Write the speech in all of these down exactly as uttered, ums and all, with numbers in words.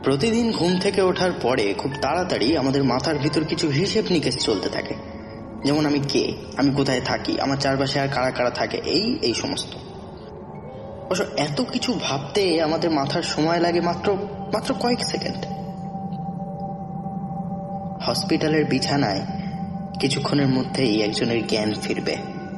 প্রতিদিন ঘুম থেকে ওঠার পরে খুব তাড়াতাড়ি আমাদের মাথার ভিতর কিছু হিসেব নিকেশ চলতে থাকে, যেমন আমি কে, আমি কোথায় থাকি, আমার চারপাশে আর কারা কারা থাকে, এই এই সমস্ত। অবশ্য এত কিছু ভাবতে আমাদের মাথার সময় লাগে মাত্র মাত্র কয়েক সেকেন্ড। হসপিটালের বিছানায় কিছুক্ষণের মধ্যেই একজনের জ্ঞান ফিরবে।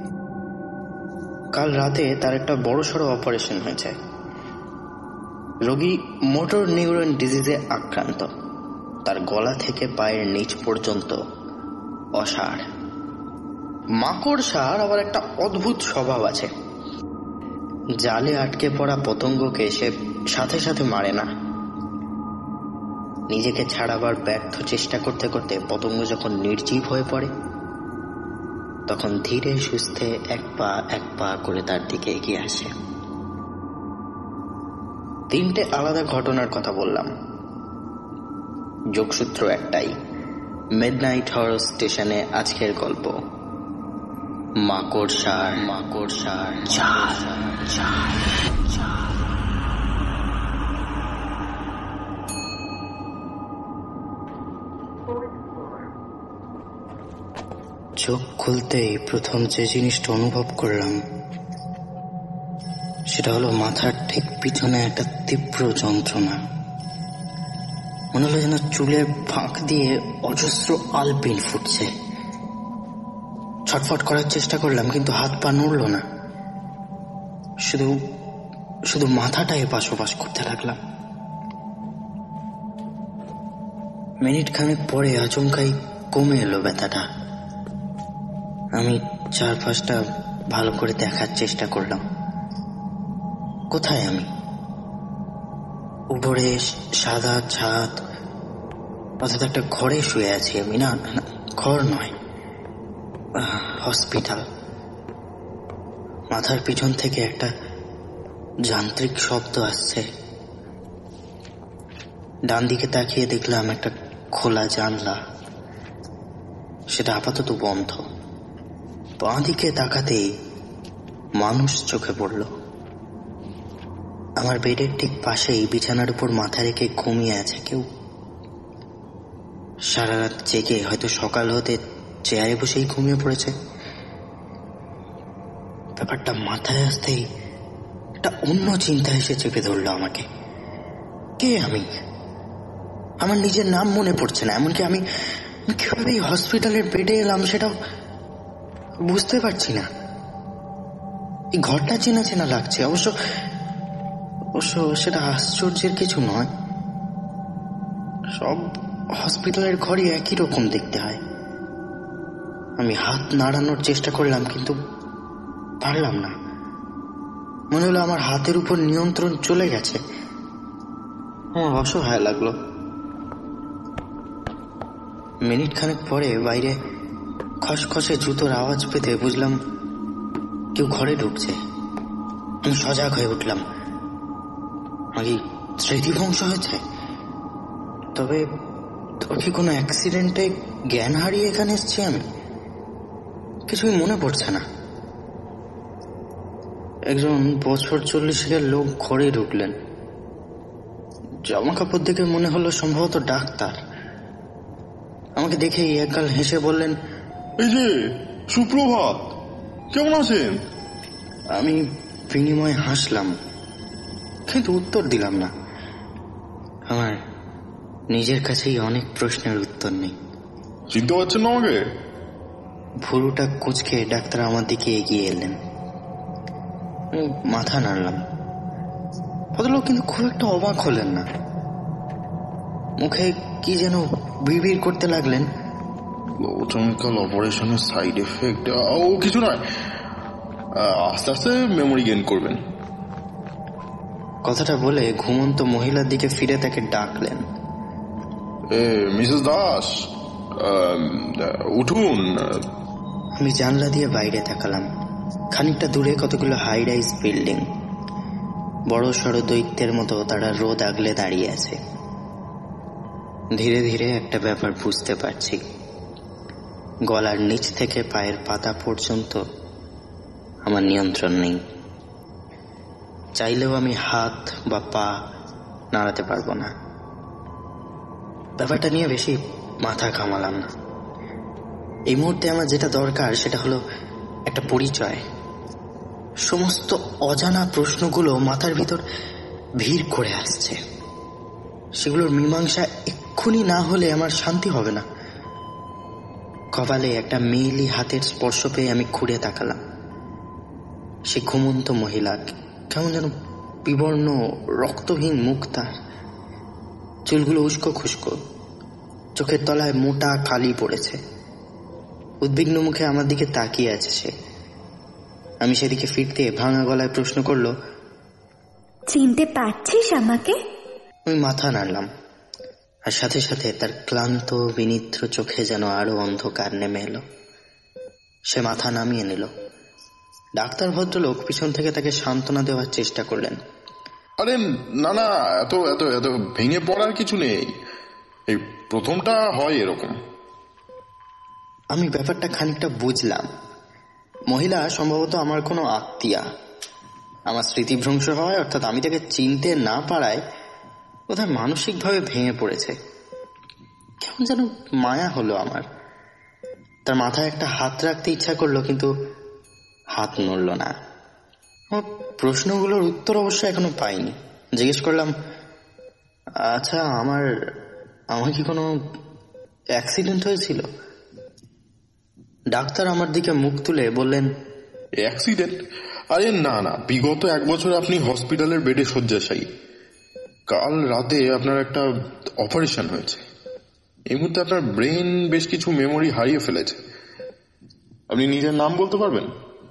কাল রাতে তার একটা বড়সড় অপারেশন হয়েছে। রোগী মোটর নিউরন ডিজিজে আক্রান্ত। তার গলা থেকে পায়ের নিচ পর্যন্ত অসাড়। মাকড় সার আবার একটা অদ্ভুত স্বভাব আছে। জালে আটকে পড়া পতঙ্গকে সে সাথে সাথে মারে না। নিজেকে ছাড়াবার ব্যর্থ চেষ্টা করতে করতে পতঙ্গ যখন নির্জীব হয়ে পড়ে, তখন ধীরে সুস্থে এক পা এক পা করে তার দিকে এগিয়ে আসে। তিনটে আলাদা ঘটনার কথা বললাম, যোগসূত্র একটাই। মিডনাইট হরর স্টেশনে আজকের গল্প মাকড় সার। মাকড় সার চাল চাল চাল। চোখ খুলতেই প্রথম যে জিনিসটা অনুভব করলাম সেটা হলো মাথার ঠিক পিছনে একটা তীব্র যন্ত্রণা। মনে হলো যেন চুলের ফাঁক দিয়ে অজস্র আলপিন ফুটছে। ছটফট করার চেষ্টা করলাম, কিন্তু হাত পা নড়ল না। শুধু শুধু মাথাটা এপাশ ওপাশ করতে লাগলাম। মিনিট খানেক পরে আচমকাই কমে এলো ব্যথাটা। আমি চারপাশটা ভালো করে দেখার চেষ্টা করলাম। কোথায় আমি? উপরে সাদা ছাদ, অর্থাৎ একটা ঘরে শুয়ে আছি আমি। না, ঘর নয়, হসপিটাল। মাথার পিছন থেকে একটা যান্ত্রিক শব্দ আসছে। ডান দিকে তাকিয়ে দেখলাম একটা খোলা জানলা, সেটা আপাতত বন্ধ। বাঁ দিকে তাকাতেই মানুষ চোখে পড়ল। আমার বেডের ঠিক পাশেই বিছানার উপর মাথা রেখে ঘুমিয়ে আছে কেউ। সারা রাত জেগে হয়তো সকাল হতে চেয়ারে বসেই ঘুমিয়ে পড়েছে। ব্যাপারটা মাথায় আসতেই একটা অন্য চিন্তা এসে চেপে ধরলো আমাকে। কে আমি? আমার নিজের নাম মনে পড়ছে না। এমনকি আমি কিভাবে এই হসপিটালের বেডে এলাম সেটাও বুঝতে পারছি না। এই ঘরটা চেনা চেনা লাগছে। অবশ্য অবশ্য সেটা আশ্চর্যের কিছু নয়। সব হসপিটালের ঘরই একই রকম দেখতে হয়। আমি হাত নাড়ানোর চেষ্টা করলাম, কিন্তু পারলাম না। মনে হলো আমার হাতের উপর নিয়ন্ত্রণ চলে গেছে। আমার অসহায় লাগলো। মিনিট খানেক পরে বাইরে খসখসে জুতোর আওয়াজ পেতে বুঝলাম কেউ ঘরে ঢুকছে। আমি সজাগ হয়ে উঠলাম। আগে স্মৃতিভ্রংশ হয়েছে? তবে তবে কি কোনো অ্যাক্সিডেন্টে জ্ঞান হারিয়ে এখানে এসেছি আমি? কিছুই মনে পড়ছে না। একজন বছর চল্লিশের লোক ঘরে ঢুকলেন। জামা কাপড় দেখে মনে হলো সম্ভবত ডাক্তার। আমাকে দেখেই একগাল হেসে বললেন, এই যে সুপ্রভাত, কেমন আছেন? আমি বিনিময়ে হাসলাম, কিন্তু উত্তর দিলাম না। আমার নিজের কাছেই অনেক প্রশ্নের উত্তর নেই। চিনতে পারছেন না আমাকে? ভুরুটা কুঁচকে ডাক্তার আমার দিকে এগিয়ে এলেন। মাথা নাড়লাম। ভদ্রলোক কিন্তু খুব একটা অবাক হলেন না। মুখে কি যেন বিড়বিড় করতে লাগলেন। লোচনকাল অপারেশনের সাইড এফেক্ট ও কিছু নয়, আস্তে আস্তে মেমোরি গেইন করবেন। কথাটা বলে ঘুমন্ত মহিলার দিকে ফিরে তাকে ডাকলেন, এ মিসেস দাস, উঠুন। আমি জানলা দিয়ে বাইরে তাকালাম। খানিকটা দূরে কতগুলো হাই রাইজ বিল্ডিং। বড় সড়ো দৈত্যের মতো তারা রোদ আগলে দাঁড়িয়ে আছে। ধীরে ধীরে একটা ব্যাপার বুঝতে পারছি। গলার নিচ থেকে পায়ের পাতা পর্যন্ত আমার নিয়ন্ত্রণ নেই। চাইলেও আমি হাত বা পা নাড়াতে পারবো না। ব্যাপারটা নিয়ে বেশি মাথা ঘামালাম না। এই মুহূর্তে আমার যেটা দরকার সেটা হলো একটা পরিচয়। সমস্ত অজানা প্রশ্নগুলো মাথার ভিতর ভিড় করে আসছে, সেগুলোর মীমাংসা এক্ষুনি না হলে আমার শান্তি হবে না। কপালে একটা মেয়েলি হাতের স্পর্শ পেয়ে আমি ঘুরে তাকালাম। সে ঘুমন্ত মহিলা, কেমন যেন বিবর্ণ রক্তহীন মুখ তার, চুলগুলো উস্কো খুস্কো, চোখের তলায় মোটা কালি পড়েছে। উদ্বিগ্ন মুখে আমার দিকে তাকিয়ে আছে সে। আমি সেদিকে ফিরতে ভাঙা গলায় প্রশ্ন করলো, চিনতে পারছিস আমাকে? আমি মাথা নাড়লাম, আর সাথে সাথে তার ক্লান্ত বিনিদ্র চোখে যেন আরো অন্ধকার নেমে এলো। সে মাথা নামিয়ে নিল। ডাক্তার ভদ্রলোক পিছন থেকে তাকে সান্ত্বনা দেওয়ার চেষ্টা করলেন। আরে না না, এত এত এত ভেঙে পড়ার কিছু নেই, এই প্রথমটা হয় এরকম। আমি ব্যাপারটা খানিকটা বুঝলাম। মহিলা সম্ভবত আমার কোনো আত্মীয়া। আমার স্মৃতিভ্রংশ হয়, অর্থাৎ আমি তাকে চিনতে না পারায় বোধহয় মানসিকভাবে ভেঙে পড়েছে। কেমন যেন মায়া হলো আমার। তার মাথায় একটা হাত রাখতে ইচ্ছা করলো, কিন্তু হাত নড়ল না। আমার প্রশ্নগুলোর উত্তর অবশ্য এখনো পাইনি। জিজ্ঞেস করলাম, আচ্ছা আমার আমার কি কোনো অ্যাক্সিডেন্ট হয়েছিল? ডাক্তার আমার দিকে মুখ তুলে বললেন, অ্যাক্সিডেন্ট? আরে না না, বিগত এক বছর আপনি হসপিটালের বেডে শয্যাশায়ী। কাল রাতে আপনার একটা অপারেশন হয়েছে। এই মুহূর্তে আপনার ব্রেন বেশ কিছু মেমোরি হারিয়ে ফেলেছে। আপনি নিজের নাম বলতে পারবেন?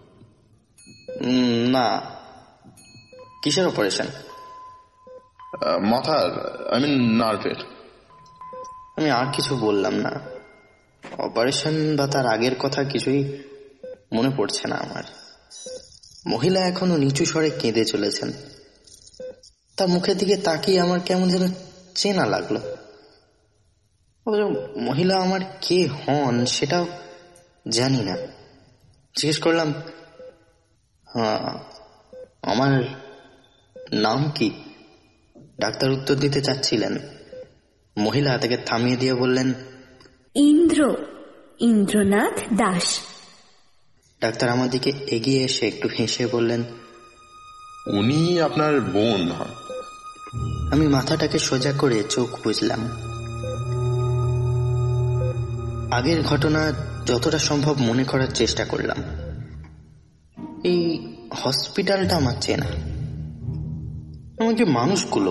না। কিসের অপারেশন? মাথার, আই মিন নার্ভের। আমি আর কিছু বললাম না। অপারেশন বা তার আগের কথা কিছুই মনে পড়ছে না আমার। মহিলা এখনো নিচু স্বরে কেঁদে চলেছেন। তার মুখের দিকে তাকিয়ে আমার কেমন যেন চেনা লাগলো। মহিলা আমার কে হন সেটাও জানি না। জিজ্ঞেস করলাম, হ্যাঁ আমার নাম কি? ডাক্তার উত্তর দিতে চাচ্ছিলেন। মহিলা তাকে থামিয়ে দিয়ে বললেন, ইন্দ্র, ইন্দ্রনাথ দাস। ডাক্তার আমার দিকে এগিয়ে এসে একটু হেসে বললেন, উনি আপনার বোন হন। আমি মাথাটাকে সোজা করে চোখ বুঝলাম। আগের ঘটনা যতটা সম্ভব মনে করার চেষ্টা করলাম। এই হসপিটালটা আমার চেনা, আমাকে মানুষগুলো,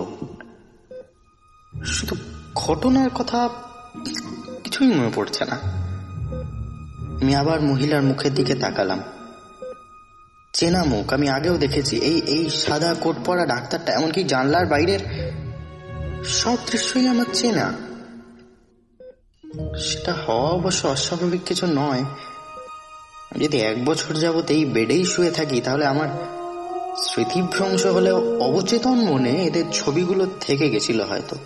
শুধু ঘটনার কথা কিছুই মনে পড়ছে না। আমি আবার মহিলার মুখের দিকে তাকালাম। চেনা মুখ, আমি আগেও দেখেছি। এই এই সাদা কোট পরা ডাক্তারটা, এমনকি জানলার বাইরের সব দৃশ্যই আমার চেনা। সেটা হওয়া অবশ্য অস্বাভাবিক কিছু নয়। যদি এক বছর যাবত এই বেডেই শুয়ে থাকি, তাহলে আমার স্মৃতিভ্রংশ হলেও অবচেতন মনে এদের ছবিগুলো থেকে গেছিল হয়তো।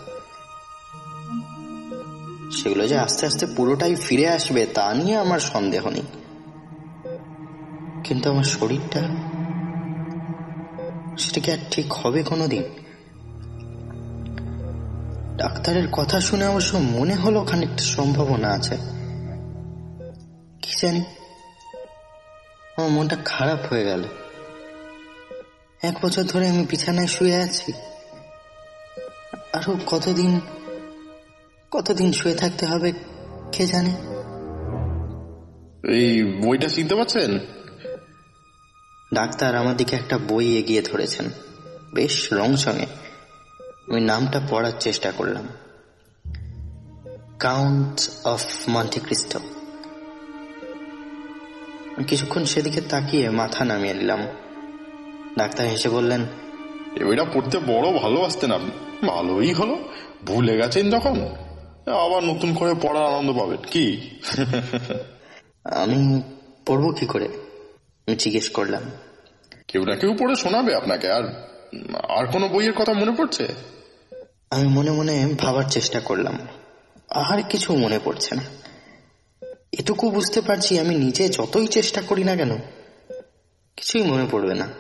সেগুলো যে আস্তে আস্তে পুরোটাই ফিরে আসবে তা নিয়ে আমার সন্দেহ নেই, কিন্তু আমার শরীরটা, সেটা কি আর ঠিক হবে কোনোদিন? ডাক্তারের কথা শুনে অবশ্য মনে হলো খানিকটা সম্ভাবনা আছে। কি জানি, আমার মনটা খারাপ হয়ে গেল। এক বছর ধরে আমি বিছানায় শুয়ে আছি, আরো কতদিন কতদিন শুয়ে থাকতে হবে কে জানে। এই বইটা চিনতে পারছেন? ডাক্তার আমার দিকে একটা বই এগিয়ে ধরেছেন, বেশ রং সঙ্গে। আমি নামটা পড়ার চেষ্টা করলাম, কাউন্ট অফ মন্টি ক্রিস্টো। কিছুক্ষণ সেদিকে তাকিয়ে মাথা নামিয়ে নিলাম। ডাক্তার হেসে বললেন, বইটা পড়তে বড় ভালোবাসতেন আপনি। ভালোই হলো, ভুলে গেছেন যখন, আবার নতুন করে পড়ার আনন্দ পাবেন কি? আমি পড়বো কি করে? আমি জিজ্ঞেস করলাম। কেউ না কেউ পড়ে শোনাবে আপনাকে। আর আর কোনো বইয়ের কথা মনে পড়ছে? আমি মনে মনে ভাবার চেষ্টা করলাম, আর কিছু মনে পড়ছে না। এটুকু বুঝতে পারছি, আমি নিজে যতই চেষ্টা করি না কেন কিছুই মনে পড়বে না।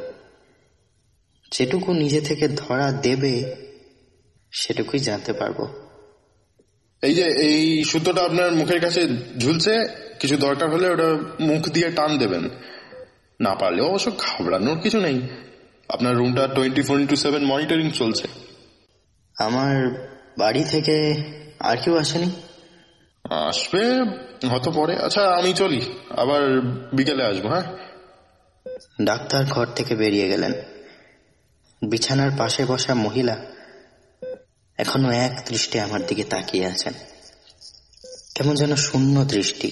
যেটুকু নিজে থেকে ধরা দেবে সেটুকুই জানতে পারবো। এই যে এই সুতোটা আপনার মুখের কাছে ঝুলছে, কিছু দরকার হলে ওটা মুখ দিয়ে টান দেবেন। না পারলে অবশ্য ঘাবড়ানোর কিছু নেই, আপনার রুমটা twenty four into seven monitoring চলছে। আমার বাড়ি থেকে আর কেউ আসেনি? আসবে হয়তো পরে। আচ্ছা আমি চলি, আবার বিকেলে আসবো। হ্যাঁ। ডাক্তার ঘর থেকে বেরিয়ে গেলেন। বিছানার পাশে বসা মহিলা এখনো এক দৃষ্টে আমার দিকে তাকিয়ে আছেন, কেমন যেন শূন্য দৃষ্টি।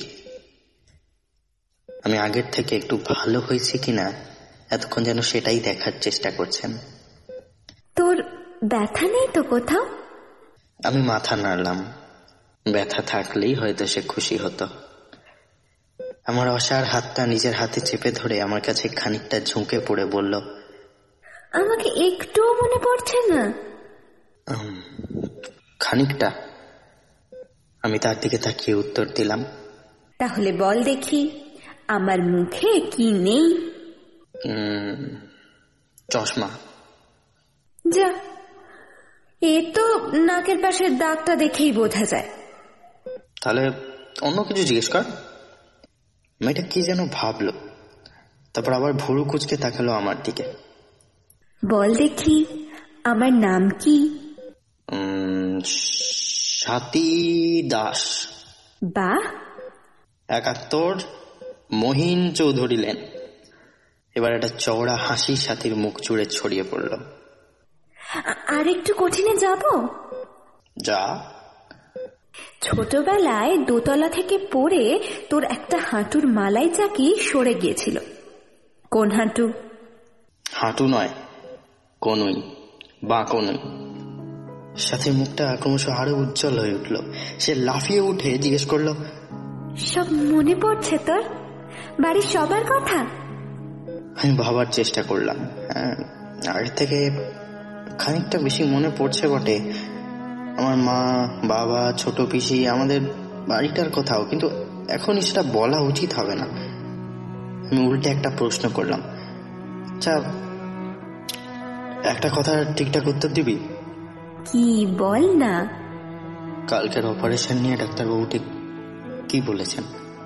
আমি আগের থেকে একটু ভালো হয়েছি কিনা এতক্ষণ যেন সেটাই দেখার চেষ্টা করছেন। তোর ব্যথা নেই তো কোথাও? আমি মাথা নাড়লাম। ব্যথা থাকলেই হয়তো সে খুশি হতো। আমার অসার হাতটা নিজের হাতে চেপে ধরে আমার কাছে খানিকটা ঝুঁকে পড়ে বলল, আমাকে একটুও মনে পড়ছে না। "উম, খানিকটা।" আমি তার দিকে তাকিয়ে উত্তর দিলাম, তাহলে বল দেখি, আমার মুখে কি নেই? "উম, চশমা।" যা, এ তো নাকের পাশের দাগটা দেখেই বোঝা যায়। তাহলে অন্য কিছু জিজ্ঞেস কর। মেয়েটা কি যেন ভাবলো, তারপর আবার ভুরু কুচকে তাকালো আমার দিকে। বল দেখি, আমার নাম কি? উম, স্বাতী দাস। বাহ, একাত্তর, মহিন চৌধুরী লেন। এবার একটা চওড়া হাসি সাথীর মুখ জুড়ে ছড়িয়ে পড়ল। আ- আর একটু কঠিনে যাব? যা। ছোটবেলায় দোতলা থেকে পড়ে তোর একটা হাঁটুর মালাই চাকি সরে গিয়েছিল। কোন হাঁটু? হাঁটু নয়, কনুই, বা কনুই। সাথীর মুখটা ক্রমশ আরো উজ্জ্বল হয়ে উঠল। সে লাফিয়ে উঠে জিজ্ঞেস করলো, সব মনে পড়ছে তোর? বাড়ির সবার কথা? আমি ভাবার চেষ্টা করলাম। হ্যাঁ, আগের থেকে খানিকটা বেশি মনে পড়ছে বটে। আমার মা, বাবা, ছোট পিসি, আমাদের বাড়িটার কথাও, কিন্তু এখনই সেটা বলা উচিত হবে না। আমি উল্টে একটা প্রশ্ন করলাম, আচ্ছা একটা কথা ঠিকঠাক উত্তর দিবি? কি বল না। কালকের অপারেশন নিয়ে ডাক্তারবাবু ঠিক কি বলেছেন?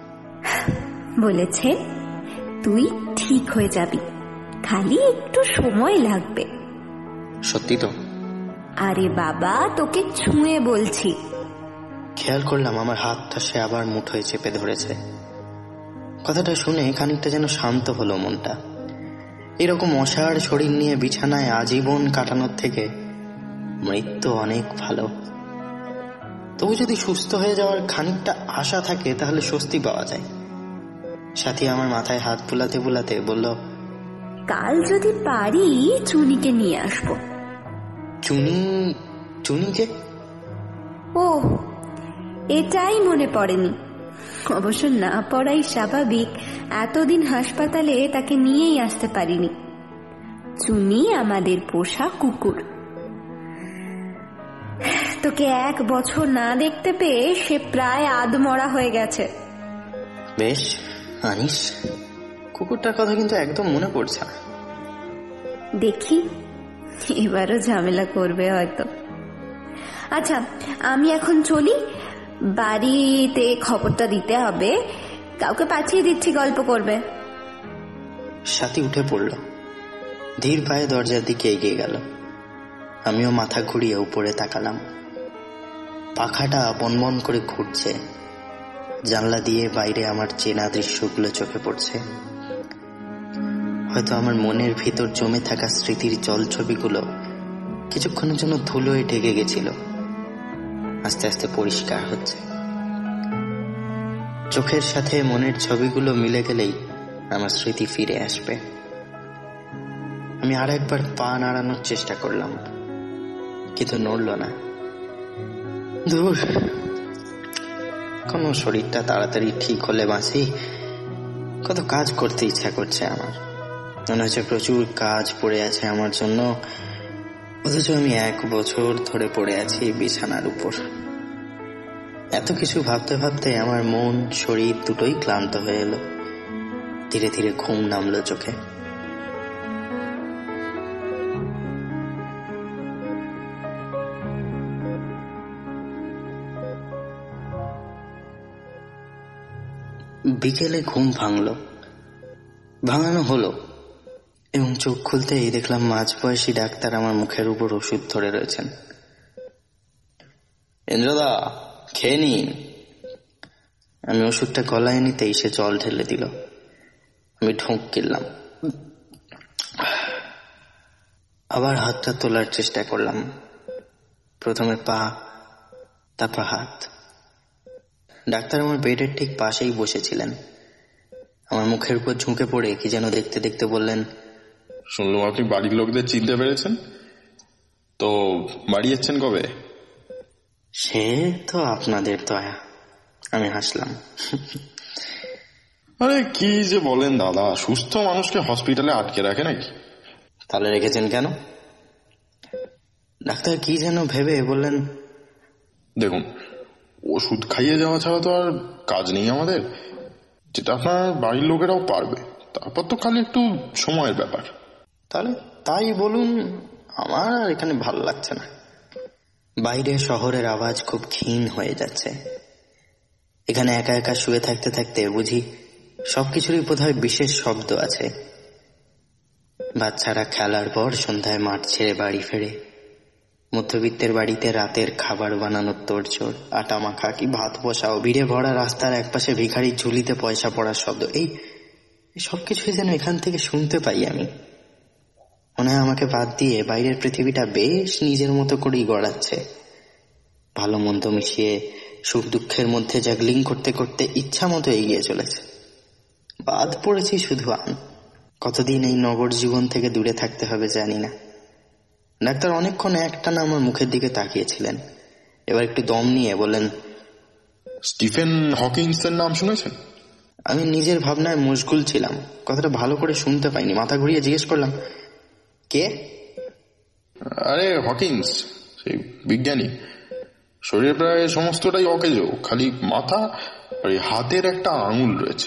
বলেছে তুই ঠিক হয়ে যাবি, খালি একটু সময় লাগবে। সত্যি তো? আরে বাবা, তোকে ছুঁয়ে বলছি। খেয়াল করলাম আমার হাতটা সে আবার মুঠোয় চেপে ধরেছে। কথাটা শুনে খানিকটা যেন শান্ত হলো মনটা। এরকম অসাড় শরীর নিয়ে বিছানায় আজীবন কাটানোর থেকে মৃত্যু অনেক ভালো। তবু যদি সুস্থ হয়ে যাওয়ার খানিকটা আশা থাকে তাহলে স্বস্তি পাওয়া যায়। সাথী আমার মাথায় হাত বুলাতে বুলাতে বলল, কাল যদি পারি চুনিকে নিয়ে আসবো। চুনি? চুনিকে? ও, এটাই মনে পড়েনি। অবশ্য না পড়াই স্বাভাবিক, এতদিন হাসপাতালে তাকে নিয়েই আসতে পারিনি। চুনি আমাদের পোষা কুকুর। তোকে এক বছর না দেখতে পেয়ে সে প্রায় আধমরা হয়ে গেছে। বেশ আনিস, কুকুরটার কথা কিন্তু একদম মনে পড়ছে না। দেখি এবারও ঝামেলা করবে হয়তো। আচ্ছা, আমি এখন চলি, বাড়িতে খবরটা দিতে হবে, কাউকে পাঠিয়ে দিচ্ছি গল্প করবে। সাথী উঠে পড়ল, ধীর পায়ে দরজার দিকে এগিয়ে গেল। আমিও মাথা ঘুরিয়ে উপরে তাকালাম। পাখাটা বনবন করে ঘুরছে। জানলা দিয়ে বাইরে আমার চেনা দৃশ্যগুলো চোখে পড়ছে। হয়তো আমার মনের ভিতর জমে থাকা স্মৃতির জল ছবিগুলো কিছুক্ষণের জন্য ধুলোয় ঢেকে গেছিল, আস্তে আস্তে পরিষ্কার হচ্ছে। চোখের সাথে মনের ছবিগুলো মিলে গেলেই আমার স্মৃতি ফিরে আসবে। আমি আর একবার পা নাড়ানোর চেষ্টা করলাম, কিন্তু নড়ল না। দূর, কোনো শরীরটা তাড়াতাড়ি ঠিক হলে বাঁচি। কত কাজ করতে ইচ্ছা করছে আমার, মনে হচ্ছে প্রচুর কাজ পড়ে আছে আমার জন্য, অথচ আমি এক বছর ধরে পড়ে আছি বিছানার উপর। এত কিছু ভাবতে ভাবতে আমার মন শরীর দুটোই ক্লান্ত হয়ে এলো। ধীরে ধীরে ঘুম নামলো চোখে। বিকেলে ঘুম ভাঙল, ভাঙানো হলো, এবং চোখ খুলতেই দেখলাম মাঝবয়সী ডাক্তার আমার মুখের উপর ওষুধ ধরে রয়েছেন। ইন্দ্রদা, খেয়ে নিন। আমি ওষুধটা গলায় নিতেই সে জল ঢেলে দিল। আমি ঢোক গিললাম। আবার হাতটা তোলার চেষ্টা করলাম, প্রথমে পা, তারপর হাত। ডাক্তার আমার বেডের ঠিক পাশেই বসেছিলেন। আমার মুখের উপর ঝুঁকে পড়ে কি যেন দেখতে দেখতে বললেন, শুনলাম আপনি বাড়ির লোকদের চিনতে পেরেছেন, তো বাড়ি যাচ্ছেন কবে? সে তো আপনাদের দয়া। আমি হাসলাম। আরে কি যে বলেন দাদা, সুস্থ মানুষকে হসপিটালে আটকে রাখে নাকি? তাহলে রেখেছেন কেন? ডাক্তার কি যেন ভেবে বললেন, দেখুন, ওষুধ খাইয়ে যাওয়া ছাড়া তো আর কাজ নেই আমাদের, যেটা আপনার বাড়ির লোকেরাও পারবে। তারপর তো খালি একটু সময়ের ব্যাপার। তাহলে তাই বলুন, আমার আর এখানে ভালো লাগছে না। বাইরে শহরের আওয়াজ খুব ক্ষীণ হয়ে যাচ্ছে। এখানে একা একা শুয়ে থাকতে থাকতে বুঝি সবকিছুরই বোধহয় বিশেষ শব্দ আছে। বাচ্চারা খেলার পর সন্ধ্যায় মাঠ ছেড়ে বাড়ি ফেরে, মধ্যবিত্তের বাড়িতে রাতের খাবার বানানোর তোড়জোড়, আটা মাখা কি ভাত বসাও, ভিড়ে ভরা রাস্তার একপাশে ভিখারির ঝুলিতে পয়সা পড়ার শব্দ, এই সবকিছুই যেন এখান থেকে শুনতে পাই আমি। মনে হয় আমাকে বাদ দিয়ে বাইরের পৃথিবীটা বেশ নিজের মতো করেই গড়াচ্ছে, ভালো মন্দ মিশিয়ে সুখ দুঃখের মধ্যে জাগলিং করতে করতে ইচ্ছা মতো এগিয়ে চলেছে। বাদ পড়েছি শুধু আমি। কতদিন এই নগর জীবন থেকে দূরে থাকতে হবে জানি না। ডাক্তার অনেকক্ষণ একটানা আমার মুখের দিকে তাকিয়েছিলেন, এবার একটু দম নিয়ে বললেন, স্টিফেন হকিংসের নাম শুনেছেন? আমি নিজের ভাবনায় মশগুল ছিলাম, কথাটা ভালো করে শুনতে পাইনি। মাথা ঘুরিয়ে জিজ্ঞেস করলাম, কে? আরে হকিংস, সেই বিজ্ঞানী। শরীরে প্রায় সমস্তটাই অকেজো, খালি মাথা আর হাতের একটা আঙুল রয়েছে।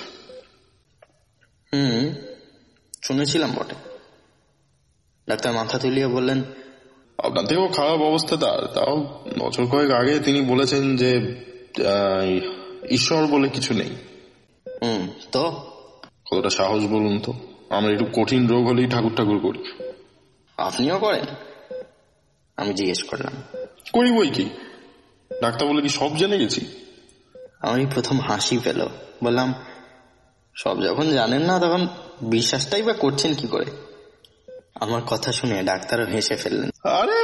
হুম, শুনেছিলাম বটে। ডাক্তার মাথা তুলিয়ে বললেন, আপনার থেকেও খারাপ অবস্থা তার। তাও বছর কয়েক আগে তিনি বলেছেন যে ঈশ্বর বলে কিছু নেই। হুম, তো কতটা সাহস বলুন তো? আমরা একটু কঠিন রোগ হলেই ঠাকুর ঠাকুর করি। আপনিও করেন? আমি জিজ্ঞেস করলাম। করি বই কি, ডাক্তার বলে কি সব জেনে গেছি? আমি প্রথম হাসি পেল। বললাম, সব যখন জানেন না তখন বিশ্বাসটাই বা করছেন কি করে? আমার কথা শুনে ডাক্তারও হেসে ফেললেন। আরে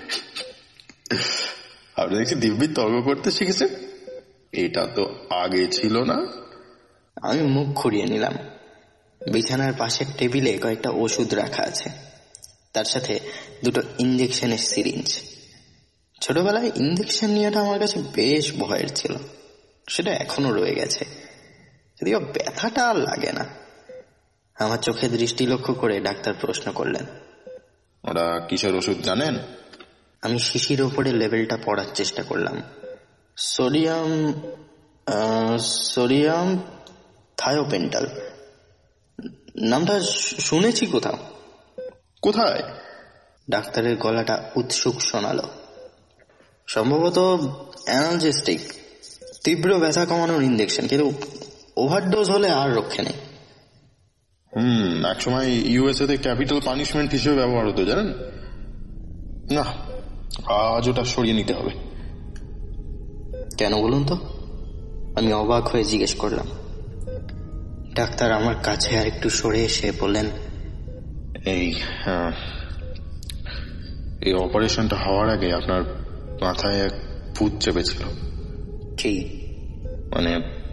আপনি দেখছি দিব্যি তর্ক করতে শিখেছেন, এটা তো আগে ছিল না। আমি মুখ ঘুরিয়ে নিলাম। বিছানার পাশের টেবিলে কয়েকটা ওষুধ রাখা আছে, তার সাথে দুটো ইঞ্জেকশনের সিরিঞ্জ। ছোটবেলায় ইঞ্জেকশন নেওয়াটা আমার কাছে বেশ ভয়ের ছিল, সেটা এখনো রয়ে গেছে, যদিও ব্যথাটা আর লাগে না। আমার চোখে দৃষ্টি লক্ষ্য করে ডাক্তার প্রশ্ন করলেন, ওরা কিসের ওষুধ জানেন? আমি শিশির ওপরে লেভেলটা পড়ার চেষ্টা করলাম। Sodium sodium thiopental. নামটা শুনেছি কোথাও। কোথায়? ডাক্তারের গলাটা উৎসুক শোনালো। সম্ভবত অ্যানালজেস্টিক, তীব্র ব্যথা কমানোর ইঞ্জেকশন, কিন্তু ওভারডোজ হলে আর রক্ষে নেই। হুম একসময় ইউএসএ তে ক্যাপিটাল পানিশমেন্ট হিসেবে ব্যবহার হতো জানেন না। আজ ওটা সরিয়ে নিতে হবে। কেন বলুন তো? আমি অবাক হয়ে জিজ্ঞেস করলাম। ডাক্তার আমার কাছে আর একটু সরে এসে বললেন, এই এই অপারেশনটা হওয়ার আগে আপনার মাথায় এক ভূত চেপেছিল। কি মানে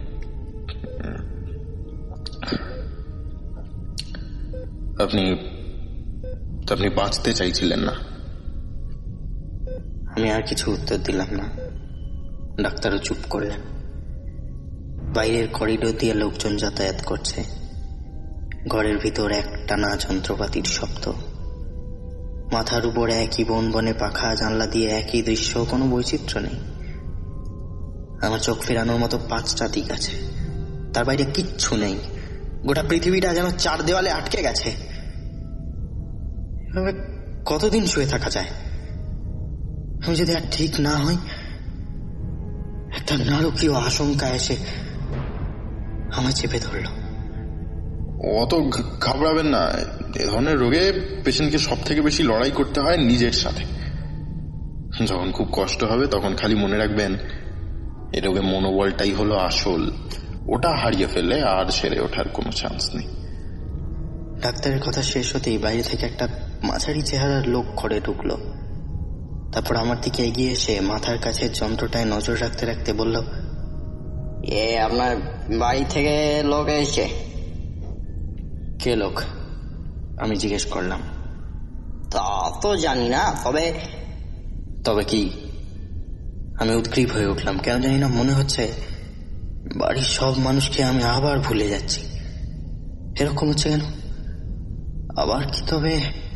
আপনি আপনি বাঁচতে চাইছিলেন না। আমি আর কিছু উত্তর দিলাম না। ডাক্তারও চুপ করলেন। বাইরের করিডোর দিয়ে লোকজন যাতায়াত করছে। ঘরের ভিতর একটানা যন্ত্রপাতির শব্দ। মাথার উপর একই বন বনে পাখা, জানলা দিয়ে একই দৃশ্য, কোনো বৈচিত্র্য নেই। আমার চোখ ফেরানোর মতো পাঁচটা দিক আছে, তার বাইরে কিচ্ছু নেই। গোটা পৃথিবীটা যেন চার দেওয়ালে আটকে গেছে। এভাবে কতদিন শুয়ে থাকা যায়? আমি যদি আর ঠিক না হই, একটা নারকীয় আশঙ্কা এসে আমায় চেপে ধরলো। অত ঘ- ঘাবড়াবেন না। এ ধরনের রোগে পেশেন্টকে সব থেকে বেশি লড়াই করতে হয় নিজের সাথে। যখন খুব কষ্ট হবে তখন খালি মনে রাখবেন এ রোগে মনোবলটাই হলো আসল। ওটা হারিয়ে ফেললে আর সেরে ওঠার কোনো চান্স নেই। ডাক্তারের কথা শেষ হতেই বাইরে থেকে একটা মাঝারি চেহারার লোক ঘরে ঢুকলো। তারপর আমার দিকে এগিয়ে এসে মাথার কাছে যন্ত্রটায় নজর রাখতে রাখতে বলল, এ আপনার বাড়ি থেকে লোক এসেছে? কে লোক? আমি জিজ্ঞেস করলাম। তা তো জানি না, তবে তবে কি? আমি উদ্গ্রীব হয়ে উঠলাম। কেন জানি না মনে হচ্ছে বাড়ির সব মানুষকে আমি আবার ভুলে যাচ্ছি। এরকম হচ্ছে কেন? আবার কি? তবে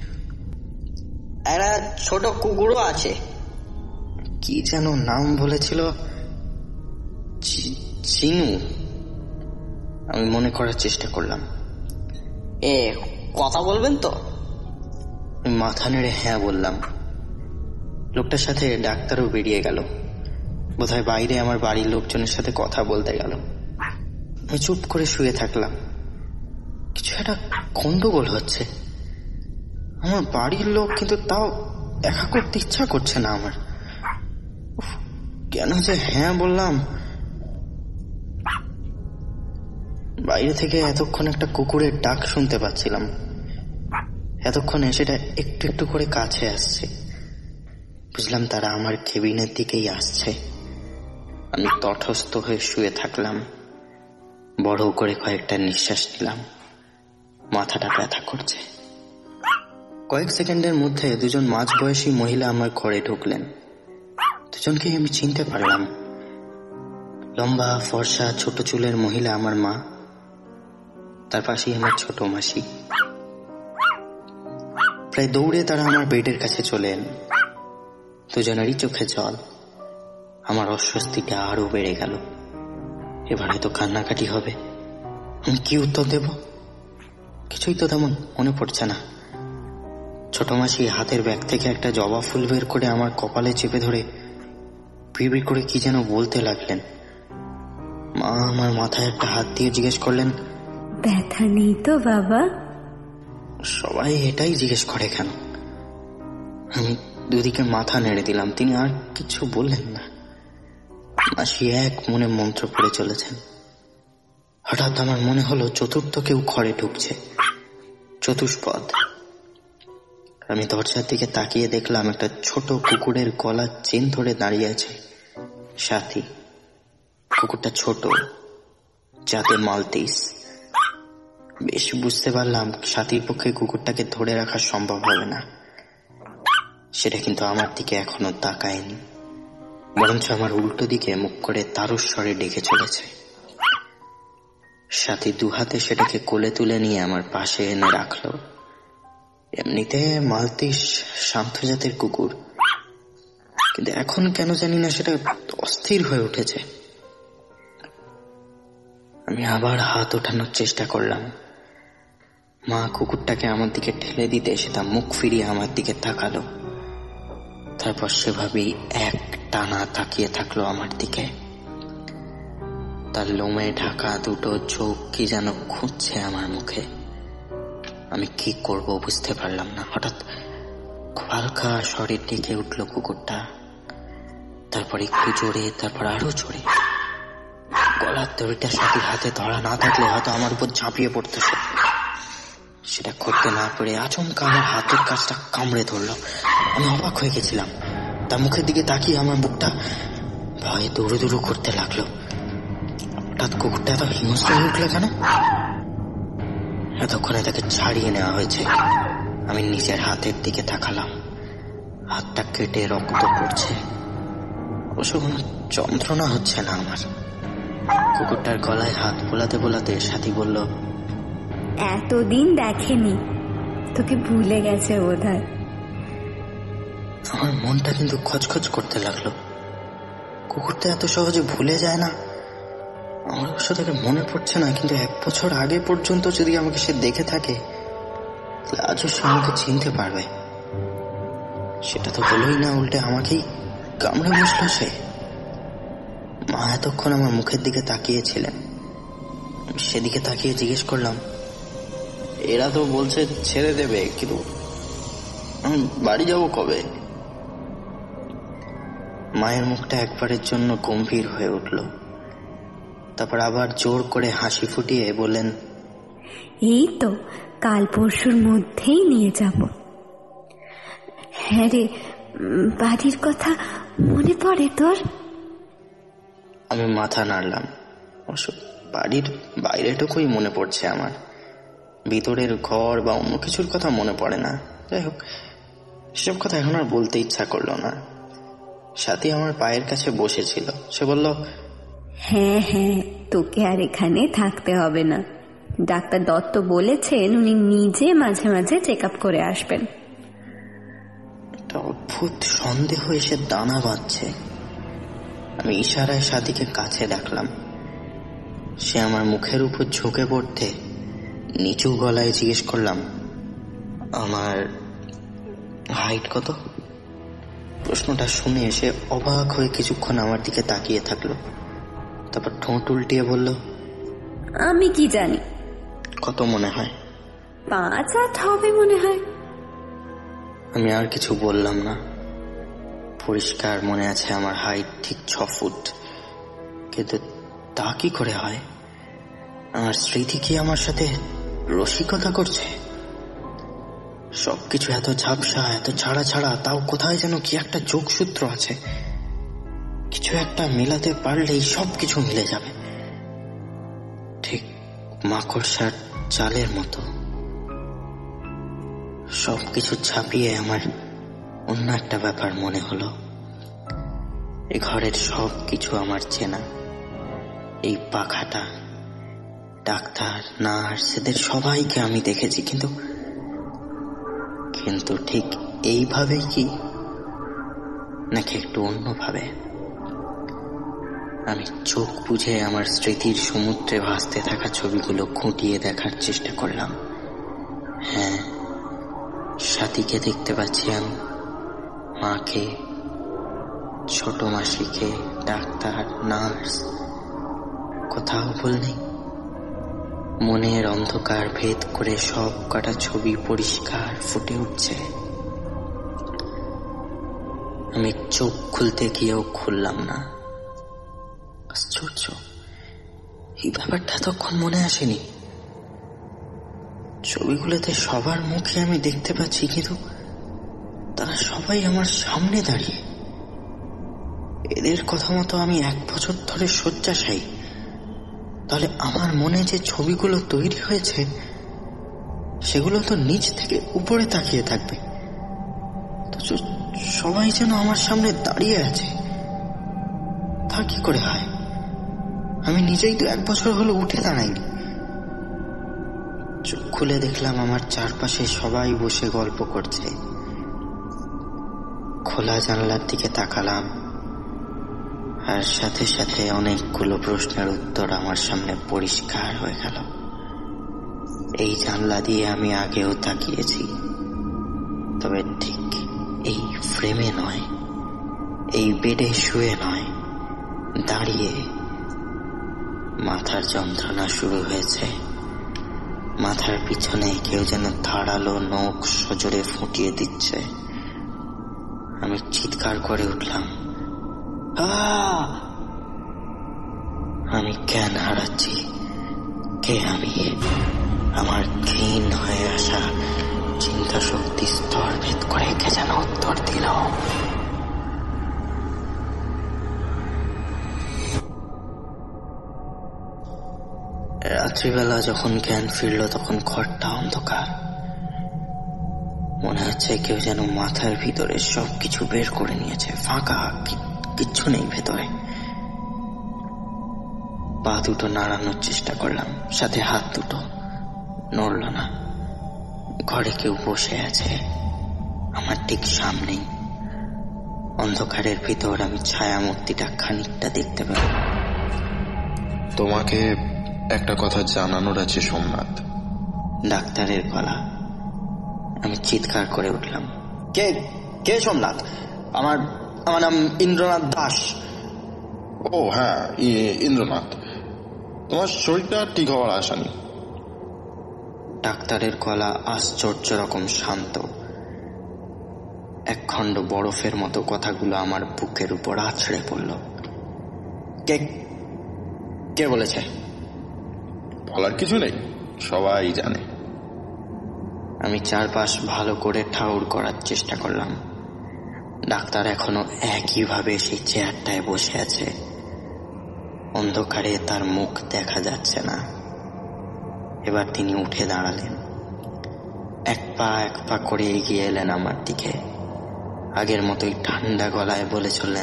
একটা ছোট কুকুরও আছে। কি যেন নাম বলেছিল? চি- চিনু। আমি মনে করার চেষ্টা করলাম। এ কথা বলবেন তো? আমি মাথা নেড়ে হ্যাঁ বললাম। লোকটার সাথে ডাক্তারও বেরিয়ে গেল। বোধহয় বাইরে আমার বাড়ির লোকজনের সাথে কথা বলতে গেল। আমি চুপ করে শুয়ে থাকলাম। কিছু একটা গন্ডগোল হচ্ছে। আমার বাড়ির লোক, কিন্তু তাও দেখা করতে ইচ্ছা করছে না আমার। উফ, কেন যে হ্যাঁ বললাম। বাইরে থেকে এতক্ষণ একটা কুকুরের ডাক শুনতে পাচ্ছিলাম। এতক্ষণে সেটা একটু একটু করে কাছে আসছে। বুঝলাম তারা আমার কেবিনের দিকেই আসছে। আমি তটস্থ হয়ে শুয়ে থাকলাম। বড় করে কয়েকটা নিঃশ্বাস নিলাম। মাথাটা ব্যথা করছে। কয়েক সেকেন্ডের মধ্যে দুজন মাঝবয়সী মহিলা আমার ঘরে ঢুকলেন। দুজনকেই আমি চিনতে পারলাম। লম্বা ফর্সা ছোট চুলের মহিলা আমার মা, তার পাশেই আমার ছোট মাসি। প্রায় দৌড়ে তারা আমার বেডের কাছে চলে এলেন। দুজনেরই চোখে জল। আমার অস্বস্তিটা আরো বেড়ে গেল। এবারে তো কান্নাকাটি হবে। আমি কি উত্তর দেব? কিছুই তো তেমন মনে পড়ছে না। ছোট মাসি হাতের ব্যাগ থেকে একটা জবা ফুল বের করে আমার কপালে চেপে ধরে বিড়বিড় করে কি যেন বলতে লাগলেন। মা আমার মাথায় একটা হাত দিয়ে জিজ্ঞেস করলেন, ব্যথা নেই তো বাবা? সবাই এটাই জিজ্ঞেস করে কেন? আমি দুদিকে মাথা নেড়ে দিলাম। তিনি আর কিছু বললেন না। মাসি এক মনে মন্ত্র পড়ে চলেছেন। হঠাৎ আমার মনে হলো চতুর্থ কেউ ঘরে ঢুকছে। চতুষ্পদ। আমি দরজার দিকে তাকিয়ে দেখলাম একটা ছোট কুকুরের গলার চেন ধরে দাঁড়িয়ে আছে সাথী। কুকুরটা ছোট, জাতে মালটিস। বেশ বুঝতে পারলাম সাথীর পক্ষে কুকুরটাকে ধরে রাখা সম্ভব হবে না। সেটা কিন্তু আমার দিকে এখনো তাকায়নি, বরঞ্চ আমার উল্টো দিকে মুখ করে তারস্বরে ডেকে চলেছে। সাথী দুহাতে সেটাকে কোলে তুলে নিয়ে আমার পাশে এনে রাখলো। এমনিতে মালতিস শান্ত জাতের কুকুর, কিন্তু এখন কেন জানি না সেটা অস্থির হয়ে উঠেছে। আমি আবার হাত ওঠানোর চেষ্টা করলাম। মা কুকুরটাকে আমার দিকে ঠেলে দিতে সেটা মুখ ফিরিয়ে আমার দিকে তাকালো। তারপর সেভাবেই এক টানা তাকিয়ে থাকলো আমার দিকে। তার লোমে ঢাকা দুটো চোখ কি যেন খুঁজছে আমার মুখে। আমি কি করব বুঝতে পারলাম না। হঠাৎ খুব হালকা স্বরে ডেকে উঠলো কুকুরটা। তারপর একটু জোরে, তারপর আরো জোরে। গলার দড়িটার সাথে হাতে ধরা না থাকলে হয়তো আমার উপর ঝাঁপিয়ে পড়তো সে। সেটা করতে না পেরে আচমকা আমার হাতের কাছটা কামড়ে ধরলো। আমি অবাক হয়ে গেছিলাম। তার মুখের দিকে তাকিয়ে আমার বুকটা ভয়ে দৌড়ু দৌড়ু করতে লাগলো। হঠাৎ কুকুরটা এত হিংস্র হয়ে উঠলো কেন? এতক্ষণে তাকে ছাড়িয়ে নেওয়া হয়েছে। আমি নিজের হাতের দিকে তাকালাম। হাতটা কেটে রক্ত পড়ছে। অবশ্য কোনো যন্ত্রণা হচ্ছে না আমার। কুকুরটার গলায় হাত বোলাতে বোলাতে সাথী বলল, এতদিন দেখেনি, তোকে ভুলে গেছে বোধহয়। আমার মনটা কিন্তু খচখচ করতে লাগলো। কুকুরটা এত সহজে ভুলে যায় না। আমার অবশ্য তাকে মনে পড়ছে না, কিন্তু এক বছর আগে পর্যন্ত যদি আমাকে সে দেখে থাকে তাহলে আজও সে আমাকে চিনতে পারবে। সেটা তো হলোই না, উল্টে আমাকেই কামড়ে বসলো সে। মা এতক্ষণ আমার মুখের দিকে তাকিয়েছিলেন। সেদিকে তাকিয়ে জিজ্ঞেস করলাম, এরা তো বলছে ছেড়ে দেবে, কিন্তু আমি বাড়ি যাব কবে? মায়ের মুখটা একবারের জন্য গম্ভীর হয়ে উঠল। তারপর আবার জোর করে হাসি ফুটিয়ে বললেন, এই তো কাল পরশুর মধ্যেই নিয়ে যাব। হ্যাঁ রে, বাড়ির কথা মনে পড়ে তোর? আমি মাথা নাড়লাম। অবশ্য বাড়ির বাইরেটুকুই মনে পড়ছে আমার, ভিতরের ঘর বা অন্য কিছুর কথা মনে পড়ে না। যাই হোক, সেসব কথা এখন আর বলতে ইচ্ছা করলো না। সাথী আমার পায়ের কাছে বসেছিল। সে বলল, হ্যাঁ হ্যাঁ, তোকে আর এখানে থাকতে হবে না। ডাক্তার দত্ত বলেছেন উনি নিজে মাঝে মাঝে চেক আপ করে আসবেন। একটা অদ্ভুত সন্দেহ এসে দানা বাঁধছে। আমি ইশারায় সাথীকে কাছে ডাকলাম। সে আমার মুখের উপর ঝুঁকে পড়তে নিচু গলায় জিজ্ঞেস করলাম, আমার হাইট কত? প্রশ্নটা শুনে সে অবাক হয়ে কিছুক্ষণ আমার দিকে তাকিয়ে থাকলো। তারপর ঠোঁট উল্টিয়ে বলল, আমি কি জানি। কত মনে হয়? পাঁচ আট হবে মনে হয়। আমি আর কিছু বললাম না। পরিষ্কার মনে আছে আমার হাইট ঠিক ছ ফুট। কিন্তু তা কি করে হয়? আমার স্মৃতি কি আমার সাথে রসিকতা করছে? সবকিছু এত ঝাপসা, এত ছাড়া ছাড়া, তাও কোথায় যেন কি একটা যোগসূত্র আছে। কিছু একটা মেলাতে পারলেই সব কিছু মিলে যাবে, ঠিক মাকড়সার চালের মতো। সবকিছু ছাপিয়ে আমার অন্য একটা ব্যাপার মনে হলো। এই ঘরের সব কিছু আমার চেনা। এই পাখাটা, ডাক্তার, নার্স, এদের সবাইকে আমি দেখেছি, কিন্তু কিন্তু ঠিক এইভাবেই কি, নাকি একটু অন্যভাবে? আমি চোখ বুঝে আমার স্মৃতির সমুদ্রে ভাসতে থাকা ছবিগুলো খুঁটিয়ে দেখার চেষ্টা করলাম। হ্যাঁ, সাথীকে দেখতে পাচ্ছি আমি, মাকে, ছোট মাসিকে, ডাক্তার, নার্স। কোথাও ভুল নেই। মনের অন্ধকার ভেদ করে সব কটা ছবি পরিষ্কার ফুটে উঠছে। আমি চোখ খুলতে গিয়েও খুললাম না। আশ্চর্য, এই ব্যাপারটা তখন মনে আসেনি। ছবিগুলোতে সবার মুখে আমি দেখতে পাচ্ছি, কিন্তু তারা সবাই আমার সামনে দাঁড়িয়ে। এদের কথা মতো আমি এক বছর ধরে শয্যাশায়ী। তাহলে আমার মনে যে ছবিগুলো তৈরি হয়েছে সেগুলো তো নিচ থেকে উপরে তাকিয়ে থাকবে। তো সবাই যেন আমার সামনে দাঁড়িয়ে আছে। তা কি করে হয়? আমি নিজেই তো এক বছর হলো উঠে দাঁড়াইনি। চোখ খুলে দেখলাম আমার চারপাশে সবাই বসে গল্প করছে। খোলা জানলার দিকে তাকালাম, আর সাথে সাথে অনেকগুলো প্রশ্নের উত্তর আমার সামনে পরিষ্কার হয়ে গেল। এই জানলা দিয়ে আমি আগেও তাকিয়েছি, তবে ঠিক এই ফ্রেমে নয়, এই বেডে শুয়ে নয়, দাঁড়িয়ে। মাথার যন্ত্রণা শুরু হয়েছে। মাথার পিছনে কেউ যেন ধারালো নখ সজোরে ফুটিয়ে দিচ্ছে। আমি চিৎকার করে উঠলাম, আমি জ্ঞান হারাচ্ছি। কে আমি? আমার ক্ষীণ হয়ে আসা চিন্তা শক্তি স্তর ভেদ করে কে যেন উত্তর দিল, রাত্রিবেলা যখন জ্ঞান ফিরল তখন ঘরটা অন্ধকার। মনে হচ্ছে কেউ যেন মাথার ভিতরে সবকিছু বের করে নিয়েছে। ফাঁকা, কিচ্ছু নেই ভেতরে। পা দুটো নাড়ানোর চেষ্টা করলাম, সাথে হাত দুটো, নড়ল না। ঘরে কেউ বসে আছে আমার ঠিক সামনেই। অন্ধকারের ভিতর আমি ছায়া মূর্তিটা খানিকটা দেখতে পেলাম। তোমাকে একটা কথা জানানোর আছে সোমনাথ। ডাক্তারের গলা। আমি চিৎকার করে উঠলাম, কে কে সোমনাথ? আমার আমার নাম ইন্দ্রনাথ দাস। ও হ্যাঁ, ইন্দ্রনাথ। তোমার শরীরটা ঠিক হওয়ার আশা নেই। ডাক্তারের গলা আশ্চর্য রকম শান্ত। এক খণ্ড বরফের মতো কথাগুলো আমার বুকের উপর আছড়ে পড়ল। কে কে বলেছে? বলার কিছু নেই, সবাই জানে। আমি চারপাশ ভালো করে ঠাউর করার চেষ্টা করলাম। ডাক্তার এখনো একইভাবে সেই চেয়ারটায় বসে আছে। অন্ধকারে তার মুখ দেখা যাচ্ছে না। এবার তিনি উঠে দাঁড়ালেন, এক পা এক পা করে এগিয়ে এলেন আমার দিকে। আগের মতোই ঠান্ডা গলায় বলে চললেন,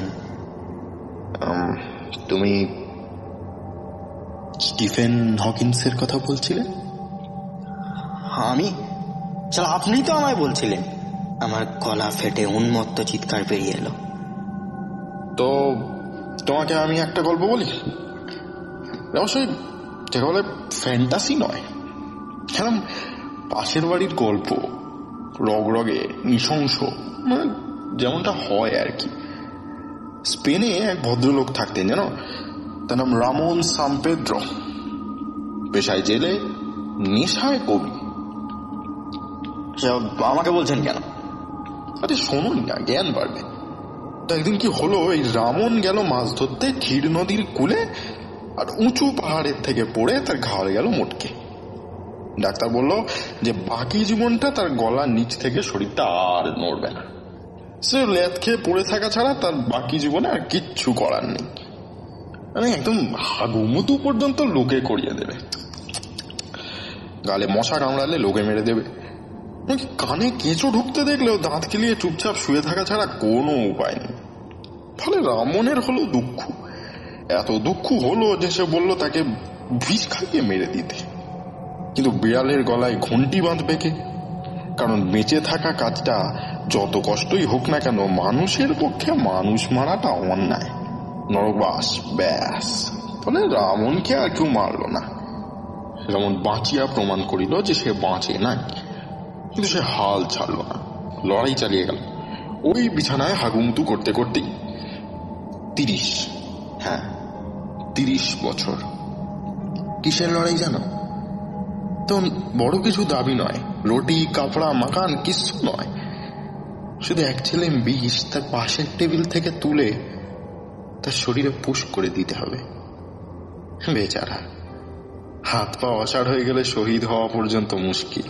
তুমি স্টিফেন হকিন্সের কথা বলছিলে? আমি? চলো, আপনি তো আমায় বলছিলেন। আমার গলা ফেটে উন্মত্ত চিৎকার বেরিয়ে এলো। তো তোমাকে আমি একটা গল্প বলি, অবশ্যই যেটা বলে ফ্যান্টাসি নয়, কারণ পাশের বাড়ির গল্প, রগরগে নৃশংস, মানে যেমনটা হয় আর কি। স্পেনে এক ভদ্রলোক থাকতেন, জানো, তার নাম রামন সামপেদ্রো। পেশায় জেলে, নেশায় কবি। আমাকে বলছেন কেন? আরে শোনুন না, জ্ঞান বাড়বে। তো একদিন কি হলো, এই রামন গেল মাছ ধরতে ক্ষীর নদীর কূলে, আর উঁচু পাহাড়ের থেকে পড়ে তার ঘাড়ে গেল মোটকে। ডাক্তার বলল যে বাকি জীবনটা তার গলার নিচ থেকে শরীরটা আর নড়বে না। সে লেদ খেয়ে পড়ে থাকা ছাড়া তার বাকি জীবনে আর কিচ্ছু করার নেই। মানে একদম হাগুমুতু পর্যন্ত লোকে করিয়ে দেবে, গালে মশা কামড়ালে লোকে মেরে দেবে, কানে কেঁচো ঢুকতে দেখলেও দাঁত কেলিয়ে চুপচাপ শুয়ে থাকা ছাড়া কোনো উপায় নেই। ফলে রামনের হলো দুঃখ, এত দুঃখ হলো যে সে বলল তাকে বিষ খাইয়ে মেরে দিতে। কিন্তু বিড়ালের গলায় ঘন্টি বাঁধবে কে? কারণ বেঁচে থাকা কাজটা যত কষ্টই হোক না কেন, মানুষের পক্ষে মানুষ মারাটা অন্যায়, নরকবাস, ব্যাস। ফলে রামনকে আর কেউ মারল না। রামন বাঁচিয়া প্রমাণ করিল যে সে বাঁচে নাই, কিন্তু সে হাল ছাড়ল না, লড়াই চালিয়ে গেল। ওই বিছানায় হাগুমতু করতে করতেই তিরিশ, হ্যাঁ তিরিশ বছর। কিসের লড়াই জানো তো? বড় কিছু দাবি নয়, রুটি কাপড়া মাকান কিছু নয়, শুধু এক ছেলে বিষ তার পাশের টেবিল থেকে তুলে তার শরীরে পুশ করে দিতে হবে। বেচারা, হাত পা অসাড় হয়ে গেলে শহীদ হওয়া পর্যন্ত মুশকিল।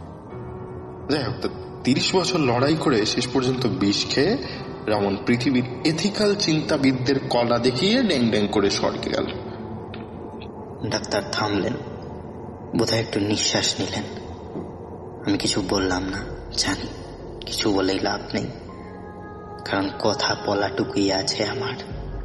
যাই হোক, তিরিশ বছর লড়াই করে শেষ পর্যন্ত বিষ খেয়ে রামন পৃথিবীর এথিক্যাল চিন্তাবিদদের কলা দেখিয়ে ড্যাং ড্যাং করে স্বর্গে গেল। ডাক্তার থামলেন, বোধহয় একটু নিঃশ্বাস নিলেন। আমি কিছু বললাম না, জানি কিছু বলেই লাভ নেই, কারণ কথা বলাটুকুই আছে আমার।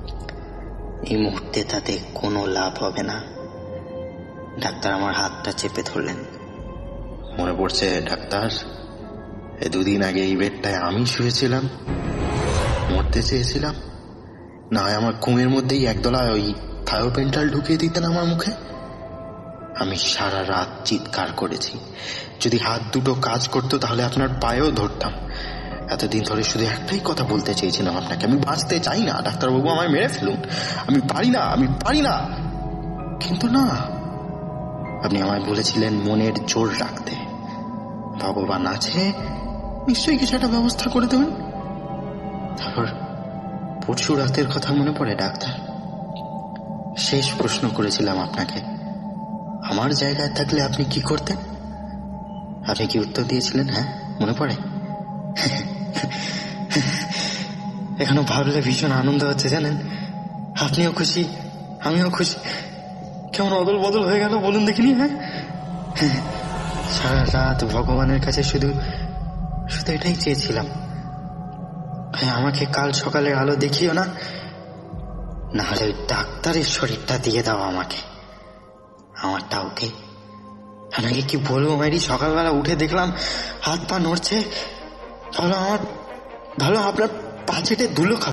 এই মুহূর্তে তাতে কোনো লাভ হবে না। ডাক্তার আমার হাতটা চেপে ধরলেন। মনে পড়ছে ডাক্তার, এই দুদিন আগে এই বেডটায় আমি শুয়েছিলাম, মরতে চেয়েছিলাম, না হয় আমার ঘুমের মধ্যেই একদলা ওই থায়োপেন্টাল ঢুকিয়ে দিতেন আমার মুখে। আমি সারা রাত চিৎকার করেছি, যদি হাত দুটো কাজ করতো তাহলে আপনার পায়েও ধরতাম। এতদিন ধরে শুধু একটাই কথা বলতে চেয়েছিলাম আপনাকে, আমি বাঁচতে চাই না ডাক্তারবাবু, আমায় মেরে ফেলুন, আমি পারি না, আমি পারি না। কিন্তু না, আপনি আমায় বলেছিলেন মনের জোর রাখতে, ভগবান আছে, নিশ্চয়ই কিছু একটা ব্যবস্থা করে দেবেন। তারপর পরশু রাতের কথা মনে পড়ে ডাক্তার, শেষ প্রশ্ন করেছিলাম আপনাকে, আমার জায়গায় থাকলে আপনি কি করতেন? আপনি কি উত্তর দিয়েছিলেন? হ্যাঁ, মনে পড়ে? এখনো ভাবলে ভীষণ আনন্দ হচ্ছে, জানেন। আপনিও খুশি, আমিও খুশি। কেমন অদল বদল হয়ে গেল বলুন দেখিনি। হ্যাঁ, সারা রাত ভগবানের কাছে শুধু শুধু এটাই চেয়েছিলাম, হ্যাঁ আমাকে কাল সকালের আলো দেখিও না, না হলে ডাক্তারের শরীরটা দিয়ে দাও আমাকে, আমারটা ওকে। আপনাকে কি বলবো ম্যারি, সকালবেলা উঠে দেখলাম হাত পা নড়ছে, ভালো আমার ভালো আপনার পাঁচেটে ধুলো